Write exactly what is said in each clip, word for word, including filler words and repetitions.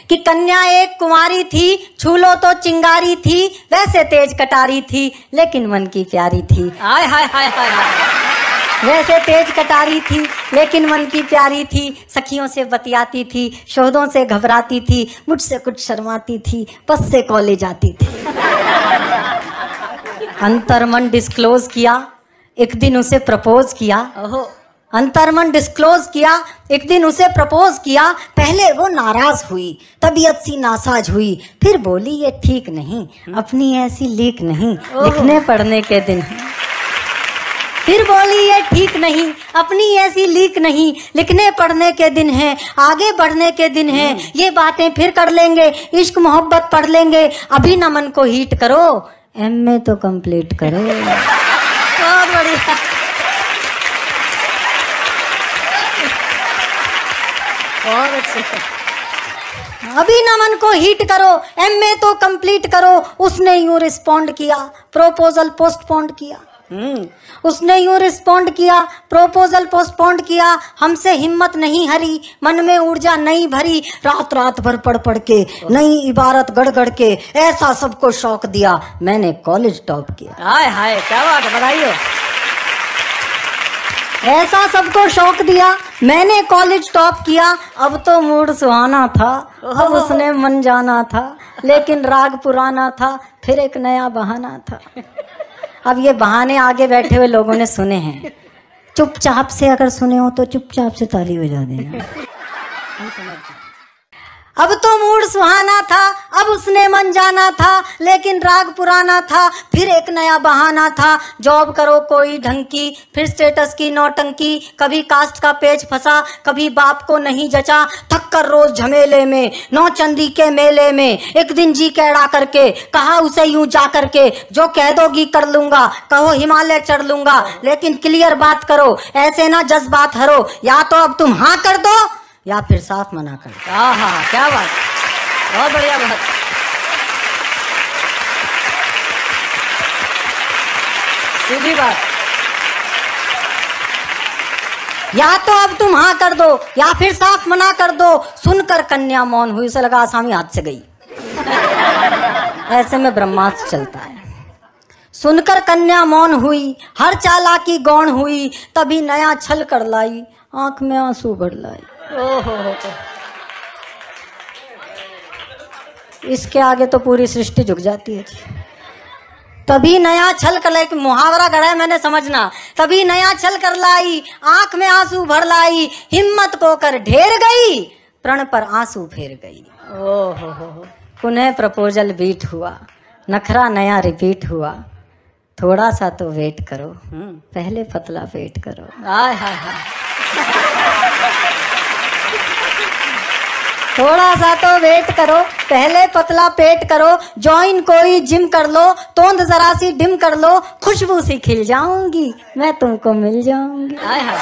कि कन्या एक कुंवारी थी, छू लो तो चिंगारी थी, वैसे तेज कटारी थी लेकिन मन की प्यारी थी। हाय हाय हाय हाय वैसे तेज कटारी थी लेकिन मन की प्यारी थी, सखियों से बतियाती थी, शोधों से घबराती थी, मुझसे कुछ शर्माती थी, बस से कॉलेज आती थी। अंतर्मन डिस्क्लोज किया, एक दिन उसे प्रपोज किया। ओहो। अंतर्मन डिस्क्लोज किया, एक दिन उसे प्रपोज किया। पहले वो नाराज हुई, तबीयत सी नासाज हुई, फिर बोली ये ठीक नहीं, अपनी ऐसी लीक नहीं, लिखने पढ़ने के दिन। फिर बोली ये ठीक नहीं, अपनी ऐसी लीक नहीं, लिखने पढ़ने के दिन है, आगे बढ़ने के दिन है, ये बातें फिर कर लेंगे, इश्क मोहब्बत पढ़ लेंगे, अभी न मन को हीट करो, एमए तो कंप्लीट करो। बहुत बढ़िया। बहुत अच्छे। अभी न मन को हीट करो, एमए तो कंप्लीट करो। उसने यूं रिस्पॉन्ड किया, प्रोपोजल पोस्टपोन्ड किया। हम्म उसने यूं रिस्पॉन्ड किया, प्रोपोजल पोस्टपोन्ड किया। हमसे हिम्मत नहीं हरी, मन में ऊर्जा नहीं भरी, रात रात भर पढ़ पढ़ के, नई इबारत गढ़ गढ़ के, ऐसा सबको शौक दिया, मैंने कॉलेज टॉप किया। हाय हाय क्या बात है, बधाई हो। ऐसा सबको शौक दिया, मैंने कॉलेज टॉप किया। अब तो मूड सुहाना था, अब उसने मन जाना था, लेकिन राग पुराना था, फिर एक नया बहाना था। अब ये बहाने आगे बैठे हुए लोगों ने सुने हैं, चुपचाप से अगर सुने हो तो चुपचाप से ताली बजा देना। अब तो मूड सुहाना था, अब उसने मन जाना था, लेकिन राग पुराना था, फिर एक नया बहाना था। जॉब करो कोई ढंग की, फिर स्टेटस की नौटंकी, कभी कास्ट का पेच फंसा, कभी बाप को नहीं जचा, थक कर रोज झमेले में, नौ चंदी के मेले में, एक दिन जी कैड़ा करके कहा उसे यूं जा करके, जो कह दोगी कर लूंगा, कहो हिमालय चढ़ लूंगा, लेकिन क्लियर बात करो, ऐसे ना जज्बात हरो, या तो अब तुम हाँ कर दो या फिर साफ मना कर दो। हाँ हाँ क्या बात, बहुत बढ़िया बात। सीधी बात। या तो अब तुम हाँ कर दो या फिर साफ मना कर दो। सुनकर कन्या मौन हुई, उसे लगा आसामी हाथ से गई। ऐसे में ब्रह्मास्त्र चलता है। सुनकर कन्या मौन हुई, हर चालाकी गौण हुई, तभी नया छल कर लाई, आंख में आंसू भर लाई। ओहो, इसके आगे तो पूरी सृष्टि झुक जाती है। तभी नया छल कर लाई, मुहावरा गढ़ा है मैंने, समझना। तभी नया छल कर लाई, आंख में आंसू भर लाई, हिम्मत को कर ढेर गई, प्रण पर आंसू फेर गई। ओहो, पुनः प्रपोजल बीट हुआ, नखरा नया रिपीट हुआ, थोड़ा सा तो वेट करो, पहले पतला पेट करो। हाय हाय हाय। थोड़ा सा तो वेट करो, पहले पतला पेट करो, ज्वाइन कोई जिम कर लो, तोंद जरा सी डिम कर लो, खुशबू सी खिल जाऊंगी, मैं तुमको मिल जाऊंगी। हाय हाय।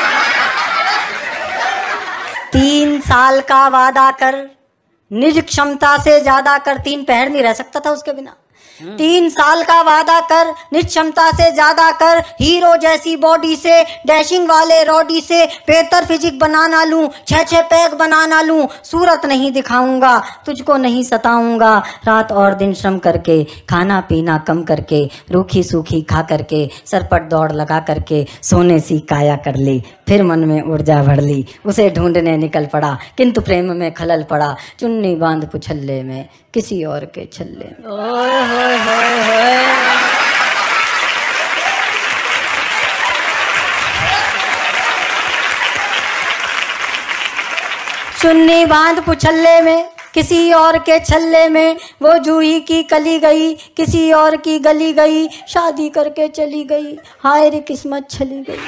तीन साल का वादा कर, निज क्षमता से ज्यादा कर। तीन पैर नहीं रह सकता था उसके बिना। तीन साल का वादा कर, निज क्षमता से ज्यादा कर, हीरो जैसी बॉडी से, डैशिंग वाले रॉडी से, बेहतर फिजिक बनाना लूं, छह छह पैक बनाना लूं, सूरत नहीं दिखाऊंगा, तुझको नहीं सताऊंगा, रात और दिन श्रम करके, खाना पीना कम करके, रूखी सूखी खा करके, सरपट दौड़ लगा करके, सोने सी काया कर ली, फिर मन में ऊर्जा भर ली, उसे ढूंढने निकल पड़ा, किंतु प्रेम में खलल पड़ा, चुन्नी बांध पुछल्ले में, किसी और के छल्ले में। ओए होए होए होए। चुन्नी बांध पुछल्ले में, किसी और के छल्ले में, वो जूही की कली गई, किसी और की गली गई, शादी करके चली गई, हाय रे किस्मत छली गई।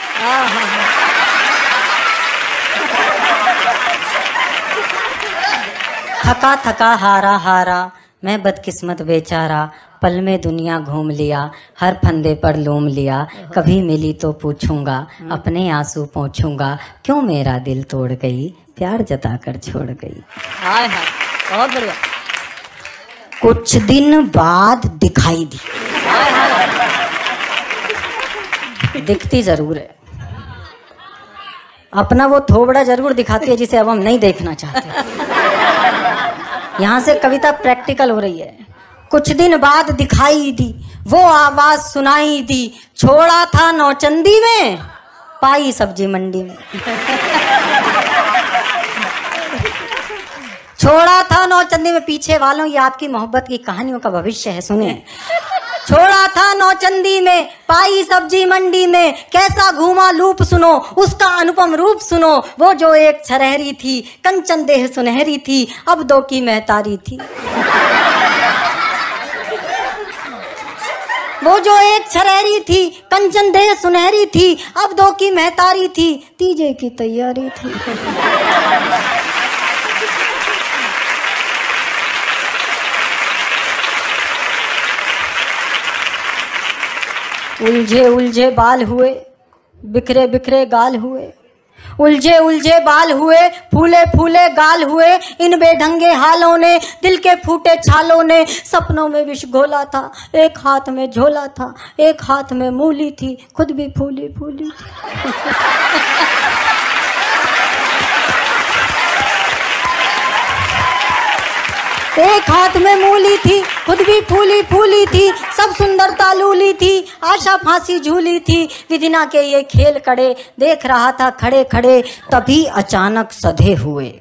थका थका हारा हारा, मैं बदकिस्मत बेचारा, पल में दुनिया घूम लिया, हर फंदे पर लूम लिया, कभी मिली तो पूछूंगा, अपने आंसू पोंछूंगा, क्यों मेरा दिल तोड़ गई, प्यार जता कर छोड़ गई। हाय हाय, बहुत बढ़िया। कुछ दिन बाद दिखाई दी। हाय हाय। दिखती जरूर है, अपना वो थोबड़ा जरूर दिखाती है जिसे अब हम नहीं देखना चाहते। यहाँ से कविता प्रैक्टिकल हो रही है। कुछ दिन बाद दिखाई दी वो आवाज सुनाई दी, छोड़ा था नौचंदी में पाई सब्जी मंडी में। छोड़ा था नौचंदी में, पीछे वालों ये आपकी मोहब्बत की कहानियों का भविष्य है, सुने। छोड़ा था नौचंदी में पाई सब्जी मंडी में, कैसा घूमा लूप सुनो उसका अनुपम रूप सुनो, वो जो एक छरहरी थी कंचन देह सुनहरी थी, अब दो की महतारी थी। वो जो एक छरहरी थी कंचन देह सुनहरी थी, अब दो की महतारी थी, तीजे की तैयारी थी। उलझे उलझे बाल हुए बिखरे बिखरे गाल हुए, उलझे उलझे बाल हुए फूले फूले गाल हुए, इन बेढंगे हालों ने दिल के फूटे छालों ने सपनों में विष घोला था, एक हाथ में झोला था एक हाथ में मूली थी, खुद भी फूली फूली थी। एक हाथ में मूली थी खुद भी फूली फूली थी, सब सुंदरता लूली थी, आशा फांसी झूली थी, विधिना के ये खेल कड़े देख रहा था खड़े खड़े, तभी अचानक सधे हुए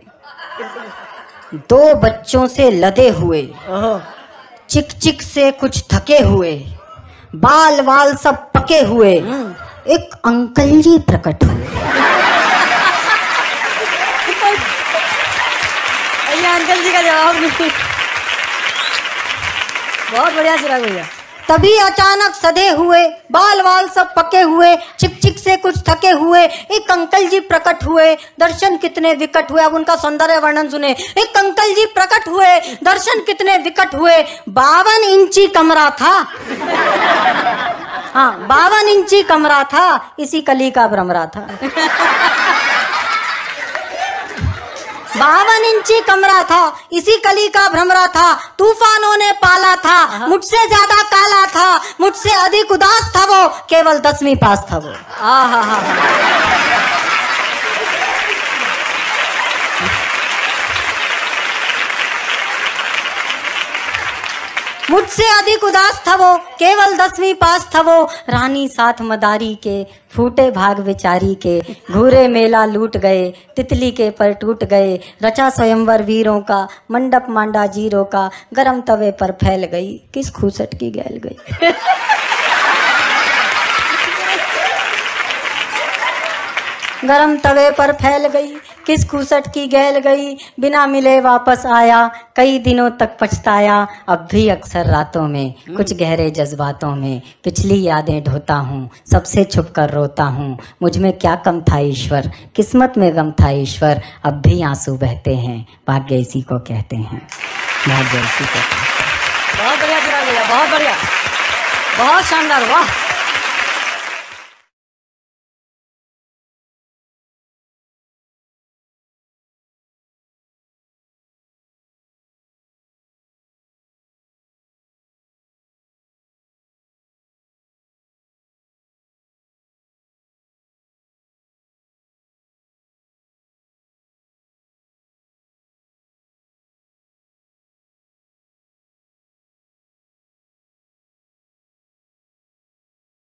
दो बच्चों से लदे हुए, चिक चिक से कुछ थके हुए, बाल वाल सब पके हुए, एक अंकल जी प्रकट हुए। अंकल जी का जवाब नहीं। बहुत बढ़िया चिराग भैया। तभी अचानक सधे हुए बाल वाल सब पके हुए, चिक चिक से कुछ थके हुए, एक अंकल जी प्रकट हुए, दर्शन कितने विकट हुए। अब उनका सौंदर्य वर्णन सुने। एक अंकल जी प्रकट हुए, दर्शन कितने विकट हुए, बावन इंची कमरा था। हाँ, बावन इंची कमरा था, इसी कली का भ्रमरा था। बावन इंची कमरा था, इसी कली का भ्रमरा था, तूफानों ने पाला था, मुझसे ज्यादा काला था, मुझसे अधिक उदास था वो, केवल दसवीं पास था वो। आहा हा मुझसे अधिक उदास था वो, केवल दसवीं पास था वो, रानी साथ मदारी के फूटे भाग बेचारी के, घूरे मेला लूट गए, तितली के पर टूट गए, रचा स्वयंवर वीरों का, मंडप मांडा जीरों का, गरम तवे पर फैल गई, किस खूसट की गैल गई। गरम तवे पर फैल गई, किस खूसट की गैल गई, बिना मिले वापस आया, कई दिनों तक पछताया, अब भी अक्सर रातों में, कुछ गहरे जज्बातों में, पिछली यादें ढोता हूँ, सबसे छुप कर रोता हूँ, मुझ में क्या कम था ईश्वर, किस्मत में गम था ईश्वर, अब भी आंसू बहते हैं, भाग्य इसी को कहते हैं, भाग्य इसी को कहते हैं। बहुत बढ़िया चिराग भैया, बहुत बढ़िया, बहुत शानदार, वाह।